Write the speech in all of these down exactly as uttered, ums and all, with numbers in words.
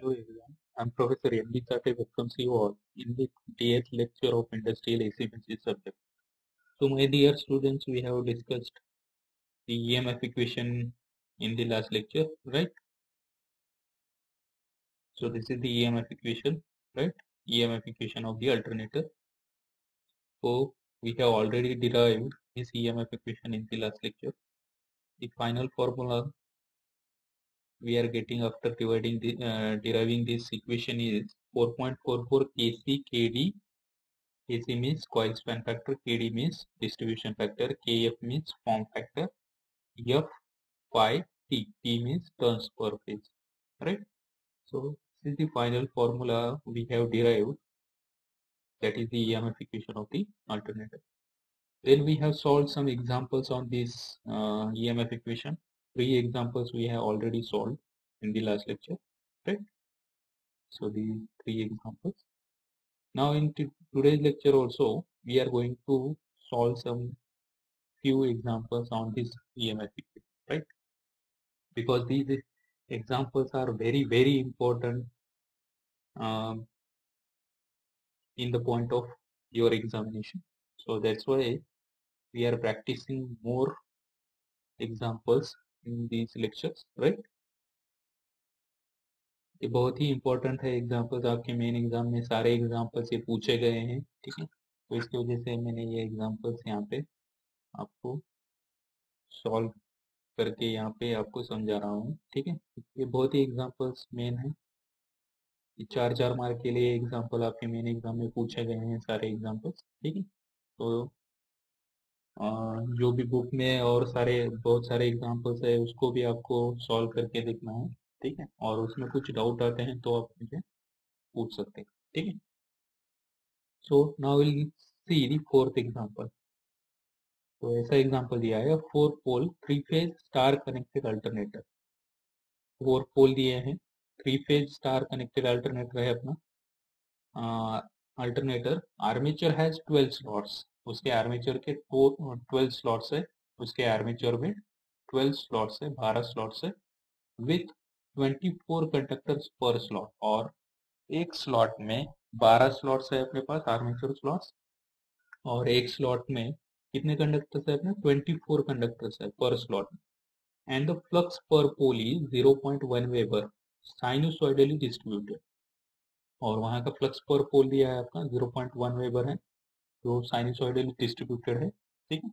Hello everyone, I'm Professor M D Sate welcomes you all in the twentieth lecture of Industrial A C M C subject. So my dear students, we have discussed the E M F equation in the last lecture, right? So this is the E M F equation, right? E M F equation of the alternator. So we have already derived this E M F equation in the last lecture. The final formula we are getting after dividing the uh, deriving this equation is four point four four K C K D. K C means coil span factor, K D means distribution factor, K F means form factor, F phi T, T means turns per phase, right? So this is the final formula we have derived, that is the E M F equation of the alternator. Then we have solved some examples on this uh, E M F equation. Three examples we have already solved in the last lecture, right? So the three examples. Now in today's lecture also, we are going to solve some few examples on this E M F equation, right? Because these examples are very, very important um, in the point of your examination. So that's why we are practicing more examples in these lectures, right? ये बहुत ही important है examples, आपके main exam में सारे examples ये पूछे गए हैं, ठीक है? तो इसकी वजह से मैंने ये एग्जाम्पल्स यहाँ पे आपको सॉल्व करके यहाँ पे आपको समझा रहा हूँ, ठीक है? ये बहुत ही एग्जाम्पल्स मेन है, चार चार मार्क के लिए एग्जाम्पल आपके मेन एग्जाम में पूछे गए हैं सारे एग्जाम्पल्स, ठीक है? तो आ, जो भी बुक में और सारे बहुत सारे एग्जाम्पल्स है उसको भी आपको सॉल्व करके देखना है, ठीक है? और उसमें कुछ डाउट आते हैं तो आप मुझे पूछ सकते हैं, ठीक है? So now will see the fourth example. तो ऐसा एग्जाम्पल दिया है, four pole three phase star connected alternator. Four pole दिए हैं, three phase star connected alternator है अपना alternator. Armature has twelve slots, उसके आर्मेचर के ट्वेल्व स्लॉट्स है, उसके आर्मेचर में ट्वेल्व स्लॉट्स है, बारह स्लॉट्स है, with twenty four conductors per slot. और एक स्लॉट में बारह स्लॉट्स है अपने पास आर्मेचर स्लॉट्स, और एक स्लॉट में कितने कंडक्टर्स है अपने ट्वेंटी फोर कंडक्टर्स है पर slot. And the flux per pole is zero point one weber sinusoidally distributed. और वहां का फ्लक्स पर पोल दिया है आपका जीरो पॉइंट वन वेबर है, जो साइनसॉइडली डिस्ट्रीब्यूटेड है, ठीक है?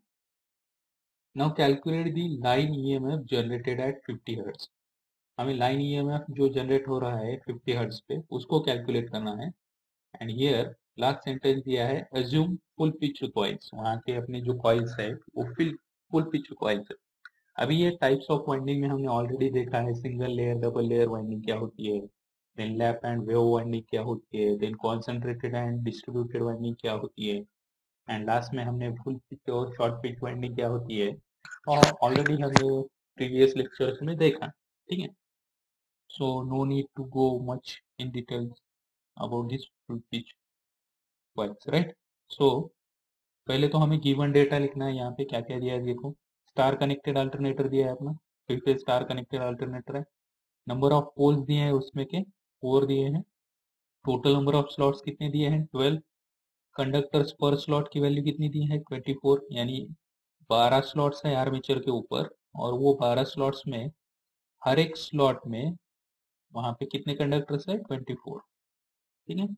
Now calculate the line EMF generated at fifty hertz. हमें लाइन ईएमएफ जो जनरेट हो रहा है फिफ्टी हर्ट्ज पे उसको कैलकुलेट करना है। एंड हियर लास्ट सेंटेंस दिया है अज्यूम फुल पिच कॉइल्स। वहां के अपने जो कॉइल्स है वो फिल फुल पिच कॉइल्स है। अभी ये टाइप्स ऑफ वाइंडिंग में हमने ऑलरेडी देखा है, single layer double layer winding क्या होती है, then lap and wave winding क्या होती है, then concentrated and distributed winding क्या होती है, एंड लास्ट में हमने फुल पिच और शॉर्ट पिच वाइंडिंग क्या होती है, और ऑलरेडी हमने प्रीवियस लेक्चर्स में देखा, ठीक है? So no need to go much in details about this full pitch coils, right? So पहले तो हमें गिवन डेटा लिखना है, यहाँ पे क्या क्या दिया है देखो। स्टार कनेक्टेड अल्टरनेटर दिया है अपना, फिर से स्टार कनेक्टेड अल्टरनेटर है। नंबर ऑफ पोल्स दिए हैं उसमें के फोर दिए हैं। टोटल नंबर ऑफ स्लॉट्स कितने दिए हैं ट्वेल्व। कंडक्टर्स पर स्लॉट की वैल्यू कितनी दी है ट्वेंटी फोर, यानी बारह स्लॉट्स है आर्मेचर के ऊपर, और वो बारह स्लॉट्स में हर एक स्लॉट में वहां पे कितने कंडक्टर्स है ट्वेंटी फोर, ठीक है?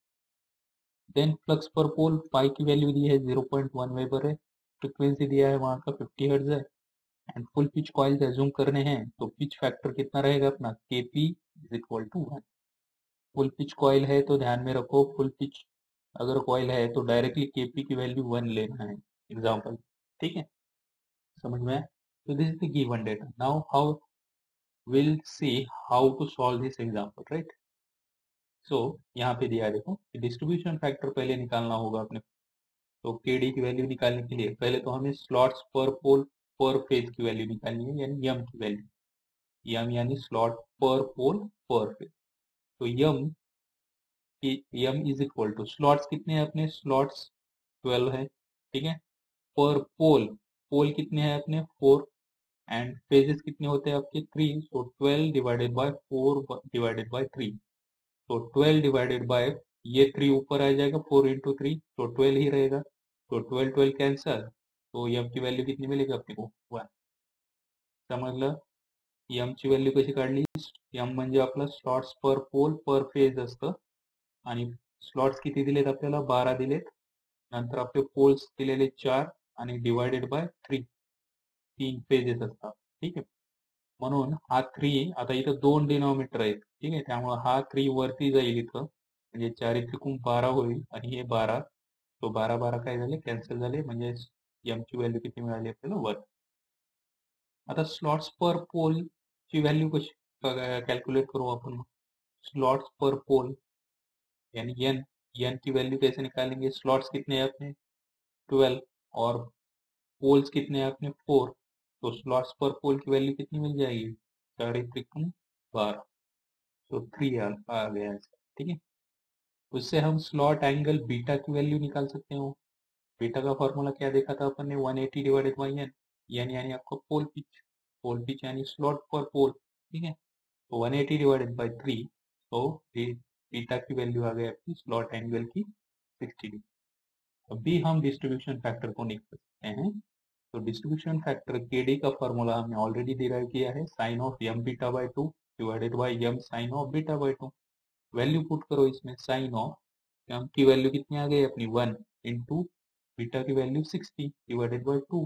देन फ्लक्स पर पोल पाई की वैल्यू दी है जीरो पॉइंट वन वेबर है, फ्रिक्वेंसी दिया है वहां का फिफ्टी हर्ट्ज है, and full pitch coils assume करने हैं तो पिच फैक्टर कितना रहेगा अपना KP is equal to one. Full pitch coil है तो ध्यान में रखो, फुल पिच अगर कॉइल है तो डायरेक्टली केपी की वैल्यू वन लेना है, एग्जाम्पल, ठीक है? समझ में? तो this is the given data. Now how will see how to solve this example, right? So यहाँ पे दिया है देखो, डिस्ट्रीब्यूशन फैक्टर पहले निकालना होगा अपने। तो केडी की वैल्यू निकालने के लिए पहले तो हमें स्लॉट्स पर पोल पर फेज की वैल्यू निकालनी है, यानी यम की वैल्यू, यम यानी स्लॉट पर पोल पर फेज। तो M M is equal to slots कितने हैं अपने, स्लॉट्स ट्वेल्व है, ठीक है? पर पोल, पोल कितने हैं अपने फोर, एंड फेजेस कितने होते हैं आपके three, so twelve divided by four divided by three, तो ट्वेल्व डिवाइडेड बाय ये थ्री ऊपर आ जाएगा, फोर इंटू थ्री तो ट्वेल्व ही रहेगा, तो ट्वेल्व ट्वेल्व कैंसल, तो एम की व्हॅल्यू कितनी मिलेगी अपने को वन. समजलं एम ची व्हॅल्यू कशी काढली, एम म्हणजे आपला स्लॉट्स पर पोल पर फेज असतं आणि स्लॉट्स किती दिलेत आपल्याला बारा दिलेत, नंतर आपले पोल्स दिलेले चार आणि डिवायडेड बाय थ्री, तीन पेजेस असतात. ठीक आहे, म्हणून हा थ्री आता इथं दोन डिनॉमिनेटर आहेत. ठीक आहे, त्यामुळे हा थ्री वरती जाईल इथं, म्हणजे चार त्रिकोण बारा होईल आणि हे बारा, तो बारा बारा काय झाले कॅन्सल झाले, म्हणजे एम ची व्हॅल्यू किती मिळाली आपल्याला वन. आता स्लॉट्स पर पोल ची व्हॅल्यू कशी कॅल्क्युलेट करू आपण, स्लॉट्स पर पोल यानी एन, एन की वैल्यू कैसे निकालेंगे, स्लॉट्स कितने हैं अपने ट्वेल्व और पोल्स कितने हैं अपने फोर, तो स्लॉट्स पर पोल की वैल्यू कितनी मिल जाएगी, चार त्रिकोण बारह, तो थ्री आ, आ गया इसका. ठीक है, उससे हम स्लॉट एंगल बीटा की वैल्यू निकाल सकते हो. बीटा का फॉर्मूला क्या देखा था अपन ने, one eighty divided by N, N यानी आपका पोल पिच, पोल पिच यानी स्लॉट पर पोल. ठीक है, तो one eighty divided by three, तो बीटा की वैल्यू आ गई आपकी स्लॉट एंगल की सिक्सटी डिग्री. अभी हम डिस्ट्रीब्यूशन फैक्टर को निकाल सकते हैं. तो डिस्ट्रीब्यूशन फैक्टर के डी का फॉर्मूला हमने ऑलरेडी डिराइव किया है, sine of M beta by two divided by M sine of beta by two. Value put करो इसमें, साइन ऑफ एम की वैल्यू कितनी आ गई अपनी वन इंटू बीटा की value sixty divided by two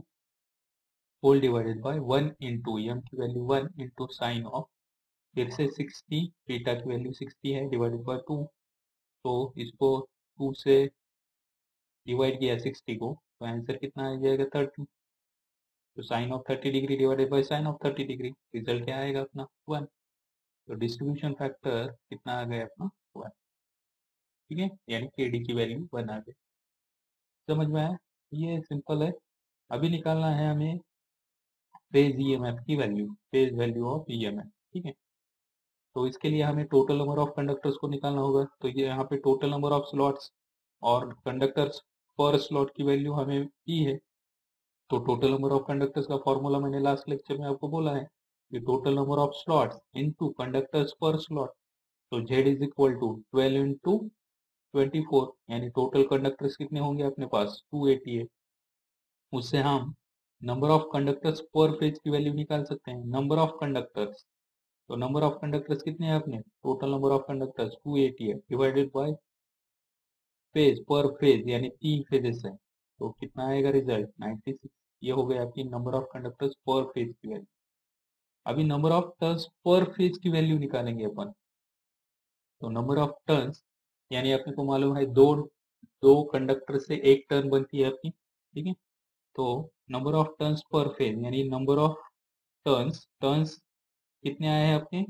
whole divided by one into M की value one into sine of फिर से सिक्सटी, बीटा की वैल्यू सिक्सटी है डिवाइडेड बाई टू, तो इसको टू से डिवाइड किया सिक्सटी को, तो आंसर कितना आ जाएगा थर्टी, तो sine of thirty degree divided by sine of thirty degree, result क्या आएगा अपना वन. तो डिस्ट्रीब्यूशन फैक्टर कितना आ गया अपना वन. ठीक है, यानी के डी की वैल्यू वन आ गई. समझ में आया, ये सिंपल है. अभी निकालना है हमें फेज ईएमएफ की value, phase value of EMF. ठीक है, तो इसके लिए हमें टोटल नंबर ऑफ कंडक्टर्स को निकालना होगा. तो ये यहाँ पे टोटल नंबर ऑफ स्लॉट्स और कंडक्टर्स पर स्लॉट की वैल्यू हमें पी है. तो टोटल नंबर ऑफ कंडक्टर्स का फॉर्मूला मैंने लास्ट लेक्चर में आपको बोला है कि total number of slots into conductors per slot, तो Z is equal to twelve into twenty four, यानी टोटल कंडक्टर्स कितने होंगे अपने पास टू एटी है. उससे हम number of conductors per phase की वैल्यू निकाल सकते हैं. नंबर ऑफ कंडक्टर्स, तो नंबर ऑफ कंडक्टर्स कितने हैं अपने, total number of conductors two eighty है divided by phase per phase यानी तीन फेजेस है, तो कितना आएगा रिजल्ट नाइन्टी सिक्स. ये हो गया आपकी number of conductors per phase की वैल्यू. अभी number of turns per phase की वैल्यू निकालेंगे अपन. तो नंबर ऑफ टर्न्स यानी अपने को मालूम है दो दो कंडक्टर से एक टर्न बनती है आपकी. ठीक है, तो number of turns per phase यानी नंबर ऑफ टर्न्स, टर्न्स कितने आए हैं अपने,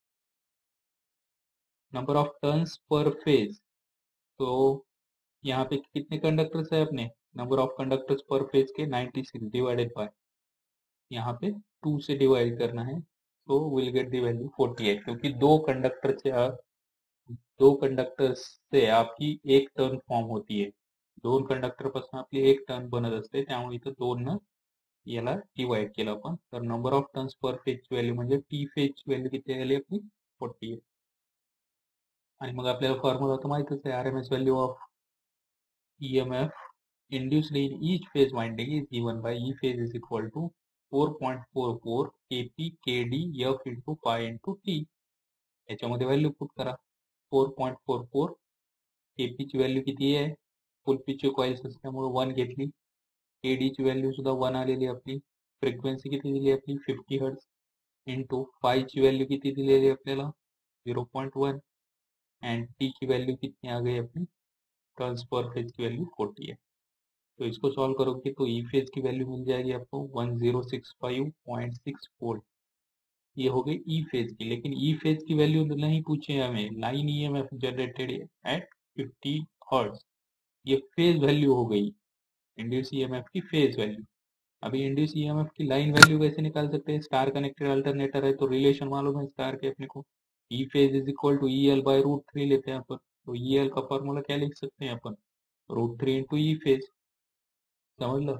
number of turns per phase, तो यहाँ पे कितने कंडक्टर्स है अपने, number of conductors per phase के नाइन्टी सिक्स डिवाइडेड बाय, यहाँ पे टू से डिवाइड करना है, तो will get the value forty eight, क्योंकि दो कंडक्टर से दो कंडक्टर से आपकी एक टर्न फॉर्म होती आहे. दोन कंडक्टर पासून आपली एक टर्न बनत असते, त्यामुळे इथं दोन न याला डिवाइड केलं आपण. तर number of turns per phase value म्हणजे टी फेज व्हॅल्यू किती आली आपली फोर्टी एट. आणि मग आपल्याला फॉर्म्युला तर माहितच आहे, R M S value of E M F induced in each phase winding is given by E phase is equal to four point four four kp kd f into pi into t. याच्यामध्ये value put करा. Four point four four kp ची value किती आहे, full pitch coils असल्यामुळे one घेतली. kd ची value सुद्धा one आलेली आपली. फ्रिक्वेन्सी किती दिली आपली फिफ्टी हर्ट्ज इंटू फाय ची व्हॅल्यू किती दिलेली आपल्याला zero point one and T की वैल्यू कितनी आ गई अपनी टर्न्स पर फेज की वैल्यू फोर्टी है. तो इसको सॉल्व करोगे तो ई फेज की वैल्यू मिल जाएगी आपको one zero six five point six volt. ये हो गई ई फेज की. लेकिन ई फेज की वैल्यू नहीं पूछे हमें, line EMF generated at fifty hertz, ये फेज वैल्यू हो गई इंड्यूस ईएमएफ की फेज वैल्यू. अभी इंड्यूस ईएमएफ की लाइन वैल्यू कैसे निकाल सकते हैं, स्टार कनेक्टेड अल्टरनेटर है तो रिलेशन मालूम है स्टार के अपने को, E phase is equal to E L by root three लेते हैं अपन. तो ई एल का फॉर्मूला क्या लिख सकते हैं अपन, root three into E phase. समझ लो,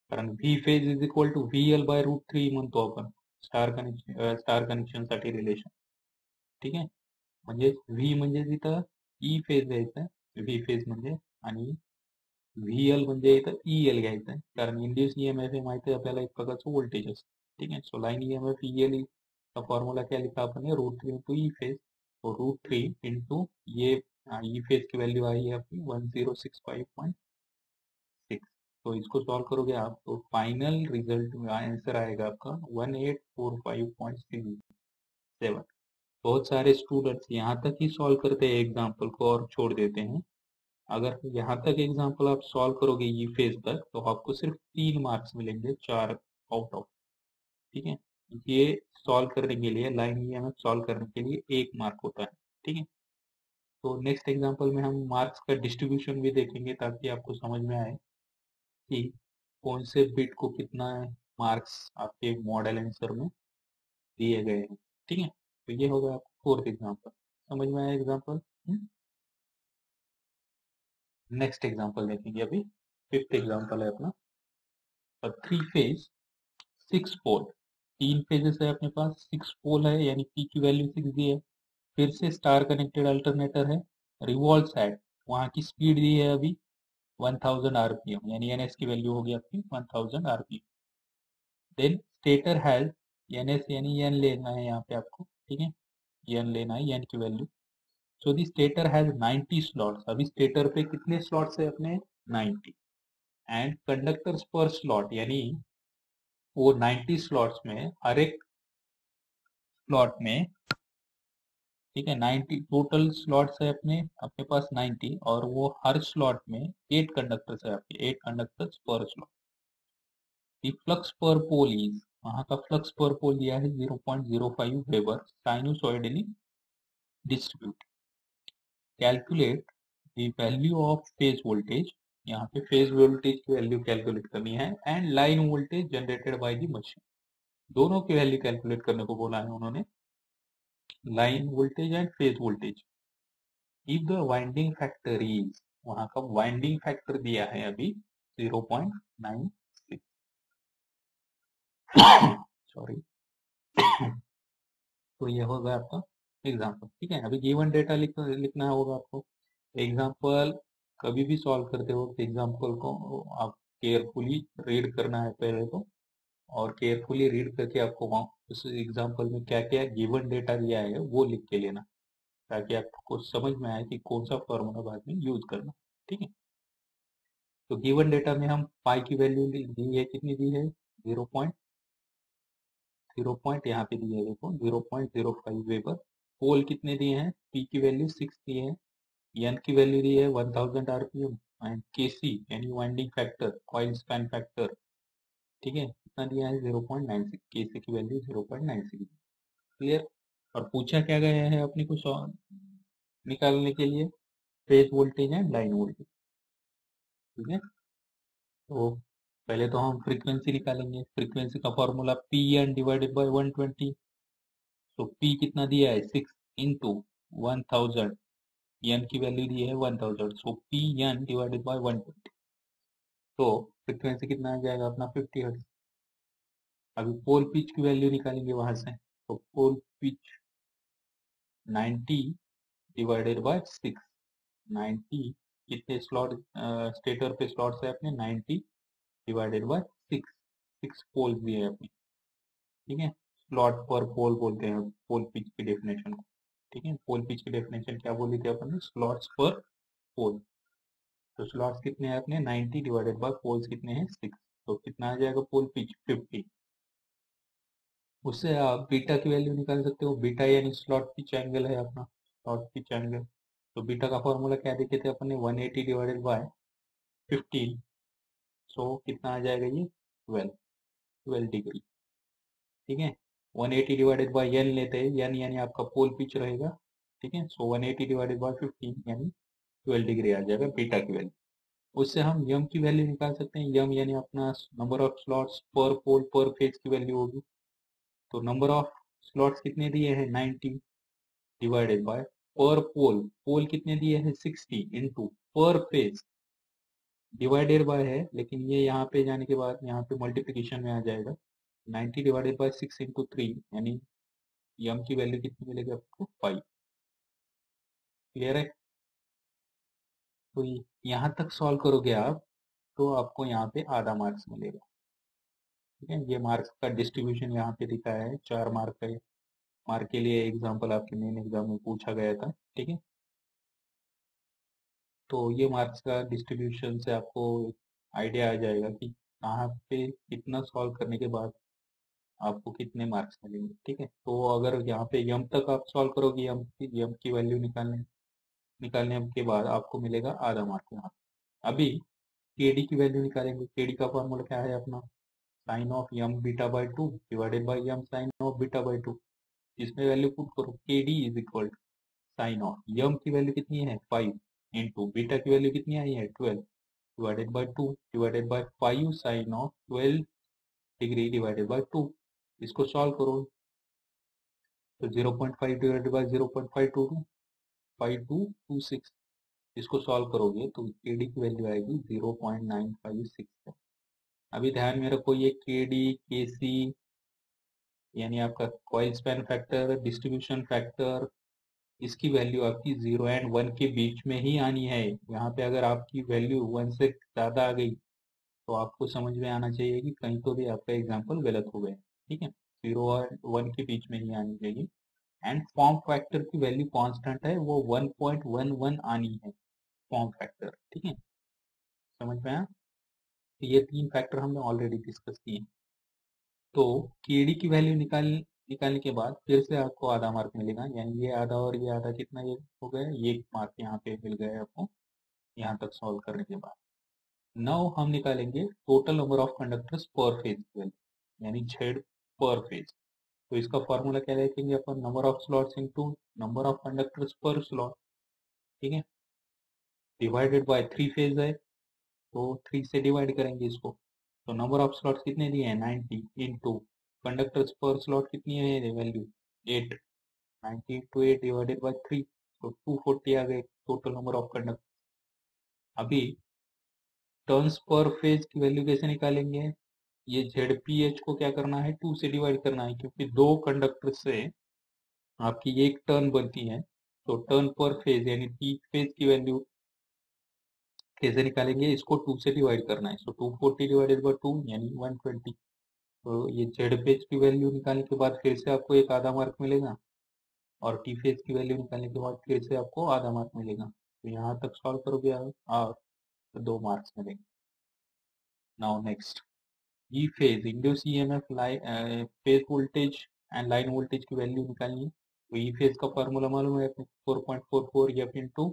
कारण V phase is equal to V L by root three म्हणतो आपण स्टार कनेक्शन स्टार कनेक्शन साठी रिलेशन. ठीक आहे, म्हणजे व्ही म्हणजे तिथं ई फेज घ्यायचा आहे, व्ही फेज म्हणजे, आणि व्ही एल म्हणजे इथं ई एल घ्यायचं आहे, कारण इंड्यूस ई एम एफ हे माहिती आहे आपल्याला एक प्रकारचं व्होल्टेज असतं. ठीक है, so line E M F E L का फॉर्मूला क्या लिखा आपने, root three into E phase. तो रूट थ्री इंटू ये ई फेज की वैल्यू आई है अपनी one zero six five point six. तो इसको सॉल्व करोगे आप तो फाइनल रिजल्ट में आंसर आएगा आपका one eight four five point six seven. बहुत सारे स्टूडेंट्स यहाँ तक ही सॉल्व करते हैं एग्जाम्पल को और छोड़ देते हैं. अगर यहाँ तक एग्जाम्पल आप सॉल्व करोगे ई फेज तक तो आपको सिर्फ तीन मार्क्स मिलेंगे, चार आउट ऑफ. ठीक है, ये सॉल्व करने के लिए, line E M F solve करने के लिए एक मार्क होता है. ठीक है, तो नेक्स्ट एग्जाम्पल में हम मार्क्स का डिस्ट्रीब्यूशन भी देखेंगे ताकि आपको समझ में आए कि कौन से बिट को कितना मार्क्स आपके मॉडल आंसर में दिए गए हैं. ठीक है, तो ये होगा आपका फोर्थ एग्जाम्पल. समझ में आया एग्जाम्पल. नेक्स्ट एग्जाम्पल देखेंगे अभी. फिफ्थ एग्जाम्पल है अपना थ्री फेज सिक्स पोल. तीन फेजेस है अपने पास, सिक्स पोल है, यानी पी की वैल्यू सिक्स दी है. फिर से स्टार कनेक्टेड अल्टरनेटर है, रिवॉल्व्स एट, वहाँ की स्पीड दी है अभी वन थाउजेंड आरपीएम, यानी एनएस की वैल्यू होगी आपकी one thousand RPM. Then stator has, NS यानी एन लेना है यहाँ पे आपको. ठीक है, एन लेना है, एन की value. So the stator has ninety slots. अभी स्टेटर पे कितने स्लॉट्स है अपने, ninety. And conductors per slot, यानी वो नाइंटी स्लॉट्स में हर एक स्लॉट में, ठीक है, नाइंटी टोटल स्लॉट्स है अपने अपने पास नाइंटी, और वो हर स्लॉट में एट कंडक्टर्स है आपके, eight conductors per slot. The flux per pole is, वहां का फ्लक्स पर पोल दिया है zero point zero five weber sinusoidally distribute. Calculate the value of phase voltage, यहाँ पे फेज वोल्टेज की वैल्यू कैलकुलेट करनी है, and line voltage generated by the machine. दोनों की वैल्यू कैलकुलेट करने को बोला है उन्होंने, line voltage and phase voltage. If the winding factor is, वहां का वाइंडिंग फैक्टर दिया है अभी zero point nine six. Sorry. तो ये होगा आपका एग्जाम्पल. ठीक है, अभी गिवन डेटा लिख, लिखना होगा आपको. एग्जाम्पल कभी भी सॉल्व करते हो तो एग्जाम्पल को आप केयरफुली रीड करना है पहले तो, और केयरफुली रीड करके आपको उस एग्जाम्पल में क्या क्या गिवन डेटा दिया है वो लिख के लेना, ताकि आपको समझ में आए कि कौन सा फॉर्मूला बाद में यूज करना. ठीक है, तो गिवन डेटा में हम पाई की वैल्यू दी है, कितनी दी है, जीरो पॉइंट जीरो पॉइंट यहाँ पे दी है देखो zero point zero five weber. Pole कितने दिए हैं, पी की वैल्यू सिक्स दी है, एन की वैल्यू दी है one thousand RPM, and KC यानी winding factor, coil span factor, ठीक है, कितना दिया है zero point nine six, KC की value zero point nine six. Clear. और पूछा क्या गया है अपने को निकालने के लिए, phase voltage and line voltage. ठीक है, तो पहले तो हम फ्रीक्वेंसी निकालेंगे. फ्रीक्वेंसी का formula P N divided by one twenty. तो पी कितना दिया है, six into one thousand, N की वैल्यू दी है one thousand, so P N divided by one twenty. तो फ्रीक्वेंसी कितना आ जाएगा अपना फिफ्टी हर्ट्ज. अभी पोल पिच की वैल्यू निकालेंगे वहां से. तो pole pitch ninety divided by six. Ninety कितने स्लॉट स्टेटर पे स्लॉट्स है अपने, ninety divided by six. Six pole दिए हैं अपने. ठीक है, स्लॉट पर पोल बोलते हैं पोल पिच की डेफिनेशन को. ठीक है, पोल पिच की डेफिनेशन क्या बोली थी अपन ने, स्लॉट्स पर पोल. तो स्लॉट्स कितने हैं अपने, नाइंटी डिवाइडेड बाय पोल्स कितने हैं, सिक्स. तो कितना आ जाएगा पोल पिच, फिफ्टी. उससे आप बीटा की वैल्यू निकाल सकते हो. बीटा यानी स्लॉट पिच एंगल है अपना, स्लॉट पिच एंगल. तो बीटा का फॉर्मूला क्या देखे थे अपन ने, one eighty divided by fifteen. So कितना आ जाएगा ये, ट्वेल्व, ट्वेल्व डिग्री. ठीक है, one eighty divided by N लेते हैं, एन यानी आपका पोल पिच रहेगा. ठीक है, so one eighty divided by fifteen यानी ट्वेल्व डिग्री आ जाएगा बीटा की वैल्यू. उससे हम यम की वैल्यू निकाल सकते हैं. यम यानी अपना number of slots per pole per phase की वैल्यू होगी. तो नंबर ऑफ स्लॉट्स कितने दिए हैं, नाइंटी डिवाइडेड बाय पर पोल, पोल कितने दिए हैं, sixty into per phase. Divided by है, लेकिन ये यहाँ पे जाने के बाद यहाँ पे मल्टीप्लिकेशन में आ जाएगा। Ninety divided by six into three, यानी यम की वैल्यू कितनी मिलेगी आपको? फाइव। क्लियर है? तो यहाँ तक सॉल्व करोगे आप तो आपको यहाँ पे आधा मार्क्स मिलेगा। ठीक है, ये मार्क्स का डिस्ट्रीब्यूशन यहाँ पे दिखाया है। चार मार्क का मार्क के लिए एग्जाम्पल आपके मेन एग्जाम में पूछा गया था। ठीक है, तो ये मार्क्स का डिस्ट्रीब्यूशन से आपको आइडिया आ जाएगा कि कहाँ पे कितना सॉल्व करने के बाद आपको कितने मार्क्स मिलेंगे। ठीक है, तो अगर यहाँ पे यम तक आप सॉल्व करोगे, यम की यम की वैल्यू निकालने निकालने के बाद आपको मिलेगा आधा मार्क यहाँ। अभी के डी की वैल्यू निकालेंगे। के डी का फॉर्मूला क्या है अपना? Sine of M beta by two divided by M sine of beta by two. इसमें वैल्यू पुट करो। K D is equal to sine of M की वैल्यू कितनी है? फाइव, इंटू बीटा की वैल्यू कितनी आई है? Twelve, divided by two, divided by five sine of twelve degree divided by two. इसको सॉल्व करो तो zero point five divided by zero point five two five to two six. इसको solve करोगे तो के डी की value आएगी zero point nine five six. अभी ध्यान में रखो, ये के डी के सी यानी आपका coil span factor, distribution factor, इसकी वैल्यू आपकी जीरो एंड वन के बीच में ही आनी है। यहाँ पे अगर आपकी वैल्यू वन से ज़्यादा आ गई तो आपको समझ में आना चाहिए कि कहीं तो भी आपका एग्जाम्पल गलत हो गया। ठीक है, जीरो और वन के बीच में ही आनी चाहिए। एंड फॉर्म फैक्टर की वैल्यू कांस्टेंट है, वो वन पॉइंट वन वन आनी है फॉर्म फैक्टर। ठीक है, समझ में आया? तो ये तीन फैक्टर हमने ऑलरेडी डिस्कस किए। तो के डी की वैल्यू निकाल निकालने के बाद फिर से आपको आधा मार्क मिलेगा, यानी ये आधा और ये आधा कितना ये हो गया? ये मार्क यहाँ पे मिल गया आपको यहाँ तक सॉल्व करने के बाद। नाउ हम निकालेंगे total number of conductors per phase की वैल्यू, यानी जेड पर फेज। तो इसका फॉर्मूला क्या लिखेंगे अपन? Number of slots into number of conductors per slot. ठीक है, डिवाइडेड बाय थ्री फेज है तो थ्री से डिवाइड करेंगे इसको। तो नंबर ऑफ स्लॉट्स कितने दिए हैं? Ninety, into conductors per slot कितनी है value? Eight. Ninety into eight divided by three, तो टू फोर्टी आ गए टोटल नंबर ऑफ कंडक्टर। अभी टर्न्स पर फेज की वैल्यू कैसे निकालेंगे? ये जेड पी एच को क्या करना है? टू से डिवाइड करना है, क्योंकि दो कंडक्टर से आपकी एक टर्न बनती है। तो टर्न पर फेज यानी पी फेज की वैल्यू कैसे निकालेंगे? इसको टू से डिवाइड करना है। So two forty divided by two यानी वन ट्वेंटी। तो ये जेड फेज की वैल्यू निकालने के बाद फिर से आपको एक आधा मार्क मिलेगा, और टी फेज की वैल्यू निकालने के बाद फिर से आपको आधा मार्क मिलेगा। तो यहाँ तक सॉल्व करोगे आप और तो दो मार्क्स मिलेंगे। Now next, E phase induced EMF line phase voltage and line voltage की वैल्यू निकालनी है। तो ई फेज का फॉर्मूला मालूम है? Four point four four F into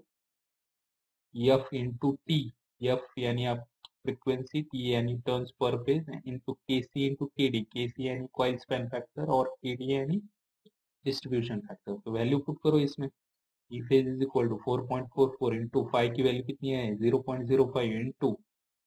F into T. F यानी आप फ्रिक्वेंसी, टी यानी turns per phase, into K C into K D. के सी यानी कॉइल स्पैन फैक्टर और के डी यानी डिस्ट्रीब्यूशन फैक्टर। तो वैल्यू पुट करो इसमें। E phase is equal to four point four four into five की value कितनी है? Zero point zero five into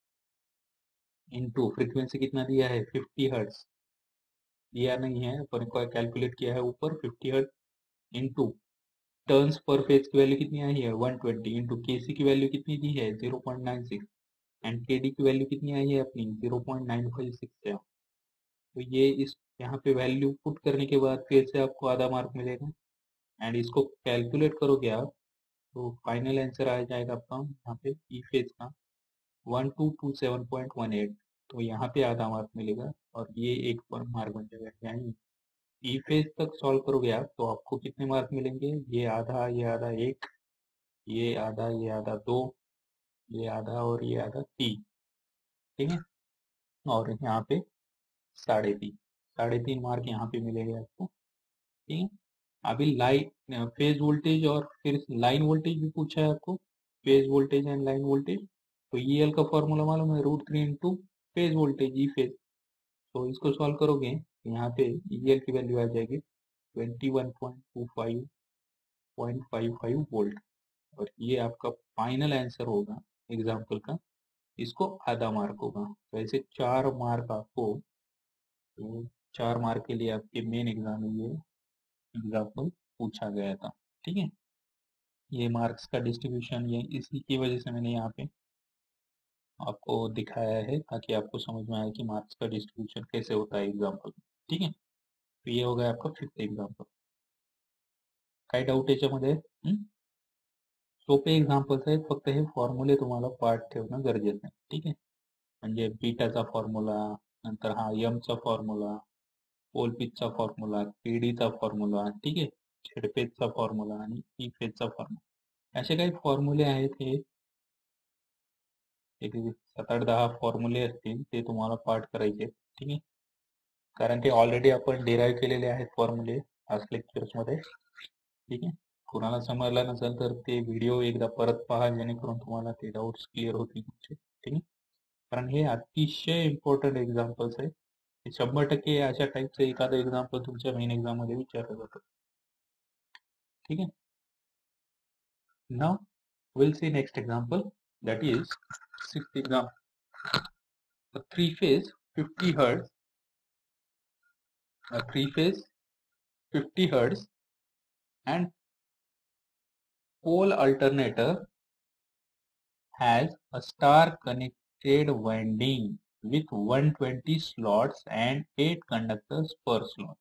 into frequency कितना दिया है? फिफ्टी हर्ट्ज दिया नहीं है पर कैलकुलेट किया है ऊपर, fifty hertz into turns per phase की वैल्यू कितनी आई है? वन ट्वेंटी इंटू के सी की वैल्यू कितनी दी है? Zero point nine six and K D की वैल्यू कितनी आई है अपनी? Zero point nine five six है। तो ये इस यहाँ पे वैल्यू पुट करने के बाद फिर से आपको आधा मार्क मिलेगा। एंड इसको कैलकुलेट करोगे आप तो फाइनल आंसर आ जाएगा आपका यहाँ पे ई फेज का one two two seven point one eight. तो यहाँ पे आधा मार्क मिलेगा और ये एक मार्क बन जाएगा। यानी ई फेज तक सॉल्व करोगे आप तो आपको कितने मार्क मिलेंगे? ये आधा, ये आधा एक, ये आधा, ये आधा दो, ये आधा और ये आधा तीन। ठीक है, और यहाँ पे साढ़े तीन साढ़े तीन मार्क यहाँ पे मिलेंगे आपको। ठीक है, अभी लाइन फेज वोल्टेज और फिर लाइन वोल्टेज भी पूछा है आपको, phase voltage and line voltage. तो ई एल का फॉर्मूला मालूम है? Root three into phase voltage E phase. तो इसको सॉल्व करोगे तो यहाँ पे ई एल की वैल्यू आ जाएगी twenty one point two five point five five volt. और ये आपका फाइनल आंसर होगा एग्जाम्पल का। इसको आधा मार्क होगा। तो ऐसे चार मार्क आपको, तो चार मार्क के लिए आपके मेन एग्जाम में ये एग्जाम्पल पूछा गया था। ठीक है, ये मार्क्स का डिस्ट्रीब्यूशन ये इसी की वजह से मैंने यहाँ पे आपको दिखाया है ताकि आपको समझ में आए कि मार्क्स का डिस्ट्रीब्यूशन कैसे होता है एग्जाम्पल। ठीक है, तो ये हो गया आपका फिफ्थ एग्जाम्पल। काय डाऊट याच्यामध्ये? हं? सोपे एक्झाम्पल्स आहेत, फक्त हे फॉर्म्युले तुम्हाला पाठ ठेवणं गरजेचं आहे. ठीक आहे, म्हणजे बीटाचा फॉर्म्युला, नंतर हा यमचा फॉर्म्युला, पोलपिचचा फॉर्म्युला, केडीचा फॉर्म्युला, ठीक आहे, झेडपेचचा फॉर्म्युला आणि ई फेजचा फॉर्म्युला, असे काही फॉर्म्युले आहेत. हे एक सात आठ दहा फॉर्म्युले असतील, ते तुम्हाला पाठ करायचे आहेत. ठीक आहे, कारण ते ऑलरेडी आपण डिराईव्ह केलेले आहेत फॉर्म्युले आज लेक्चर्समध्ये. ठीक आहे, कोणाला समजला नसेल तर ते व्हिडिओ एकदा परत पहा, जेणेकरून तुम्हाला ते डाऊट्स क्लिअर होतील तुमचे. ठीक आहे, कारण हे अतिशय इम्पॉर्टंट एक्झाम्पल्स आहे. शंभर टक्के अशा टाईपचं एखादं एक्झाम्पल तुमच्या मेन एक्झाम मध्ये विचारलं जातं. ठीक आहे, now we'll see next example, that is sixth example. A three phase fifty hertz, a three phase fifty hertz and pole alternator has a star connected winding with one hundred twenty slots and eight conductors per slot.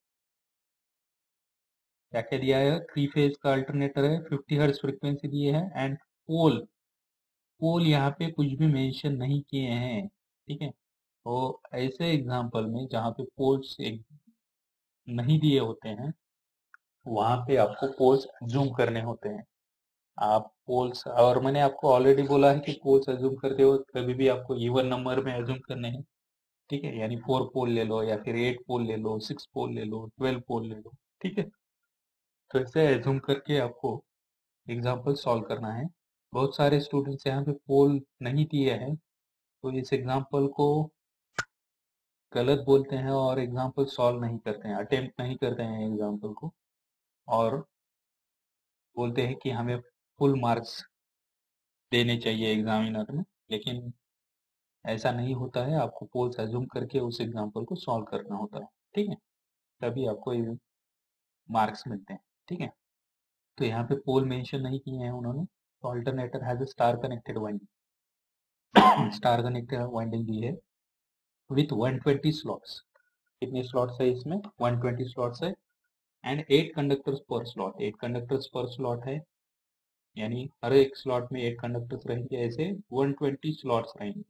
क्या क्या दिया है? Three phase का alternator है, fifty hertz frequency दी है, and पोल पोल यहाँ पे कुछ भी मेंशन नहीं किए हैं। ठीक है, तो ऐसे एग्जांपल में जहाँ पे पोल्स नहीं दिए होते हैं, वहां पे आपको पोल्स अज्यूम करने होते हैं। आप पोल्स, और मैंने आपको ऑलरेडी बोला है कि पोल्स अज्यूम करते हो कभी भी आपको इवन नंबर में अज्यूम करने हैं। ठीक है, यानी फोर पोल ले लो, या फिर एट पोल ले लो, सिक्स पोल ले लो, ट्वेल्व पोल ले लो। ठीक है, तो ऐसे एज्यूम करके आपको एग्जाम्पल सॉल्व करना है। बहुत सारे स्टूडेंट्स यहाँ पे पोल नहीं दिए हैं, तो इस एग्जाम्पल को गलत बोलते हैं और एग्जाम्पल सॉल्व नहीं करते हैं, अटेम्प्ट नहीं करते हैं एग्जाम्पल को, और बोलते हैं कि हमें फुल मार्क्स देने चाहिए एग्जामिनर में। लेकिन ऐसा नहीं होता है, आपको पोल्स अज्यूम करके उस एग्जाम्पल को सॉल्व करना होता है। ठीक है, तभी आपको मार्क्स मिलते हैं। ठीक है, तो यहाँ पे पोल मेंशन नहीं किए हैं उन्होंने, तो alternator has a star connected winding, star connected winding दी है with one hundred twenty slots. कितने स्लॉट्स है इसमें? वन हंड्रेड ट्वेंटी स्लॉट्स है, and eight conductors per slot, eight conductors per slot है, यानी हर एक स्लॉट में एट कंडक्टर्स रहेंगे, ऐसे वन हंड्रेड ट्वेंटी स्लॉट्स रहेंगे।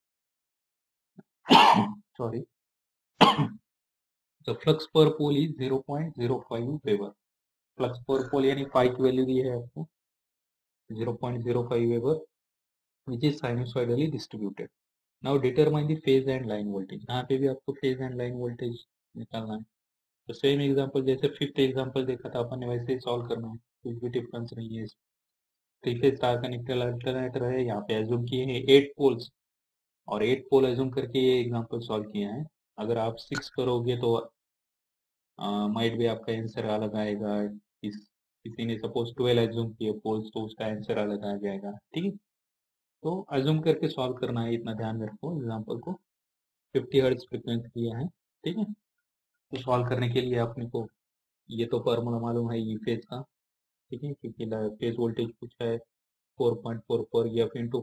Sorry, the flux per pole is zero point zero five weber. Flux per pole यानी phi की value दी है आपको zero point zero five weber, which is sinusoidally distributed. Now determine the phase and line voltage. यहाँ पे भी आपको phase and line voltage निकालना है। तो सेम एग्जांपल जैसे फिफ्थ एग्जांपल देखा था अपन ने, वैसे ही सॉल्व करना है, कुछ भी डिफरेंस नहीं है। Three phase star connected alternator है, यहाँ पे एज्यूम किए हैं एट पोल्स, और एट पोल एज्यूम करके ये एग्जांपल सॉल्व किया है। अगर आप सिक्स करोगे तो माइट भी आपका आंसर अलग आएगा। इस किसी ने सपोज ट्वेल्व एज्यूम किए पोल्स, तो उसका आंसर अलग आ जाएगा। ठीक है, तो अज्यूम करके सॉल्व करना है, इतना ध्यान रखो एग्जांपल को। फिफ्टी हर्ट्ज फ्रीक्वेंसी दिया है। ठीक है, तो सॉल्व करने के लिए अपने को ये तो फॉर्मूला मालूम है ई फेज का। ठीक है, क्योंकि फेज वोल्टेज पूछा है four point four four F into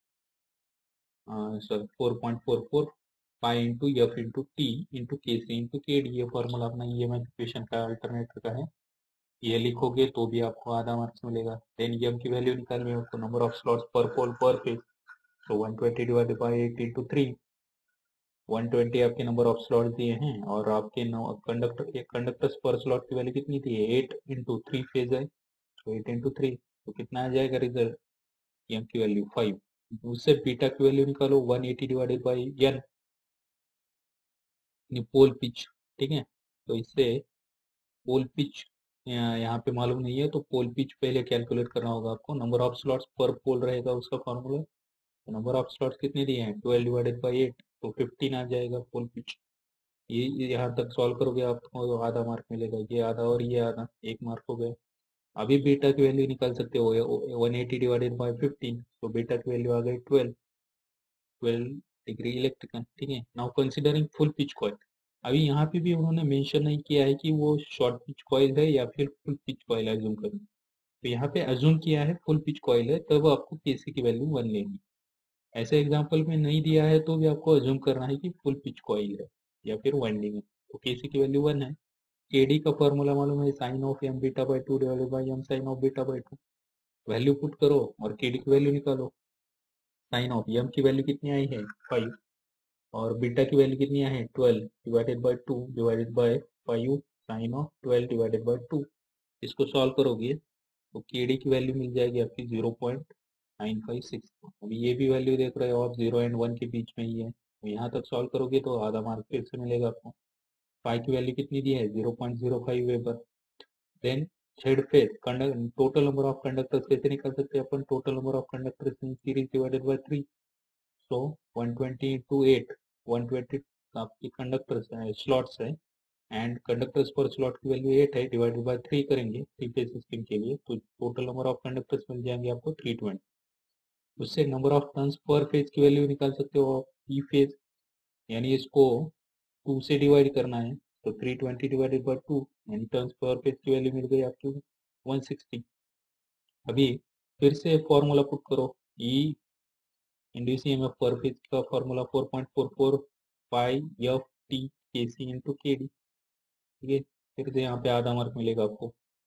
sir four point four four pi into F into T into K C into K D. ये फॉर्मूला अपना ई एम इक्वेशन का अल्टरनेटर का है। ये लिखोगे तो भी आपको आधा मार्क्स मिलेगा। देन एम की वैल्यू निकालनी है आपको, number of slots per pole per phase, तो one twenty divided by eight into three, one twenty आपके नंबर ऑफ स्लॉट दिए हैं, और आपके कंडक्टर कंडक्टर्स पर स्लॉट की वैल्यू कितनी थी? एट इंटू थ्री फेज है, तो एट इंटू थ्री, तो कितना आ जाएगा रिजल्ट? एम की वैल्यू फाइव। उससे बीटा की वैल्यू निकालो, one eighty divided by N, pole pitch. ठीक है, तो इससे पोल पिच यहाँ पे मालूम नहीं है, तो पोल पिच पहले कैलकुलेट करना होगा आपको। नंबर ऑफ स्लॉट्स पर पोल रहेगा उसका फॉर्मूला, नंबर ऑफ स्लॉट्स कितने दिए हैं? ट्वेल्व डिवाइडेड बाई एट, तो फिफ्टीन आ जाएगा पोल पिच। ये यहाँ तक सॉल्व करोगे आपको तो आधा मार्क मिलेगा, ये आधा और ये आधा, एक मार्क हो गया। अभी बीटा की वैल्यू निकाल सकते हो, one eighty divided by fifteen, तो बीटा की वैल्यू आ गई ट्वेल्व, ट्वेल्व डिग्री इलेक्ट्रिकल। ठीक है, now considering full pitch coil. अभी यहाँ पे भी उन्होंने मेंशन नहीं किया है कि वो शॉर्ट पिच कॉइल है या फिर फुल पिच कॉइल एज्यूम करें, तो यहाँ पे एज्यूम किया है फुल पिच कॉइल है, तब आपको केसी की वैल्यू वन लेनी। ऐसे एग्जाम्पल में नहीं दिया है तो भी आपको अज्यूम करना है कि फुल पिच कॉइल है या फिर वाइंडिंग है। तो केसी की वैल्यू वन है। केडी का फॉर्मूला मालूम है, sine of M beta by two divided by M sine of beta by two. Value put करो और केडी की वैल्यू निकालो। साइन ऑफ एम की वैल्यू कितनी आई है, फाइव, और बीटा की वैल्यू कितनी आई है, twelve divided by two divided by five sine of twelve divided by two. इसको सॉल्व करोगे तो केडी की वैल्यू मिल जाएगी आपकी zero point nine five six. अभी ये भी वैल्यू देख रहे हो आप, जीरो एंड वन के बीच में ही है, तो यहाँ तक सॉल्व करोगे तो आधा मार्क फिर से मिलेगा आपको। फाइव की वैल्यू कितनी दी है, zero point zero five weber. Then Z phase total number of conductors कैसे निकाल सकते हैं अपन, total number of conductors in series divided by three. So one twenty into eight, one twenty आपकी कंडक्टर्स स्लॉट्स है, एंड कंडक्टर्स पर स्लॉट की value eight है, divided by three करेंगे थ्री फेज सिस्टम के लिए, तो टोटल नंबर ऑफ कंडक्टर्स मिल जाएंगे आपको थ्री ट्वेंटी। उससे number of turns per phase की वैल्यू निकाल सकते हो ई फेज, यानी इसको टू से डिवाइड करना है, तो three twenty divided by two, यानी टर्न्स पर पेज की वैल्यू मिल गई आपकी वन सिक्सटी। अभी फिर से फॉर्मूला पुट करो, E induced EMF per phase का formula four point four four pi F T K C into K D. ठीक है, फिर से यहाँ पे आधा मार्क मिलेगा आपको।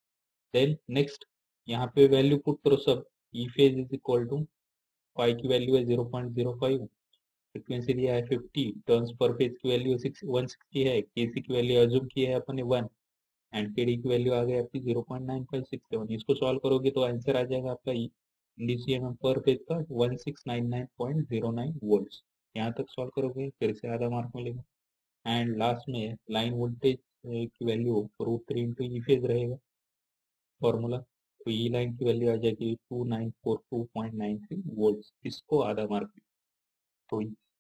देन नेक्स्ट यहाँ पे वैल्यू पुट करो सब। E phase is equal to, pi की वैल्यू है zero point zero five, frequency दिया है फिफ्टी, टर्न्स पर पेज की वैल्यू सिक्स वन सिक्सटी है, केसी की वैल्यू अज्यूम की है अपन ने वन, एंड के डी की वैल्यू आ गई आपकी zero point nine five six seven. इसको सॉल्व करोगे तो आंसर आ जाएगा आपका डीसीएम पर पेज का one six nine nine point zero nine volt. यहाँ तक सॉल्व करोगे फिर से आधा मार्क मिलेगा। एंड लास्ट में लाइन वोल्टेज की value root three into E phase रहेगा फॉर्मूला, तो ई लाइन की वैल्यू आ जाएगी two nine four two point nine three volt. इसको आधा मार्क। तो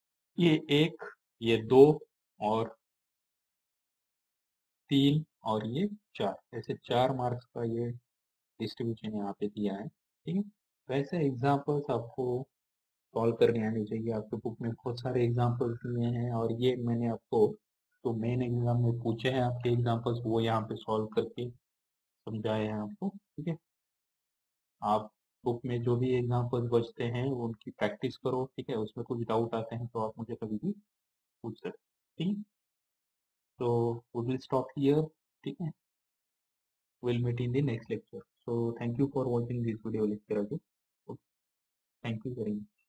ये एक, ये दो, और तीन, और ये चार, ऐसे चार मार्क्स का ये डिस्ट्रीब्यूशन यहाँ पे दिया है। ठीक है, वैसे एग्जाम्पल्स आपको सॉल्व करने आने चाहिए। आपके बुक में बहुत सारे एग्जाम्पल्स दिए हैं, और ये मैंने आपको तो मेन एग्जाम में पूछे हैं आपके एग्जाम्पल्स, वो यहाँ पे सॉल्व करके समझाए हैं आपको। ठीक है, आप बुक में जो भी एग्जाम्पल्स बचते हैं वो उनकी प्रैक्टिस करो। ठीक है, उसमें कुछ डाउट आते हैं तो आप मुझे कभी भी पूछ सकते हैं। ठीक है, तो वी विल स्टॉप हियर। ठीक है, we'll meet in the next lecture. So thank you for watching this video lecture again. Thank you very much.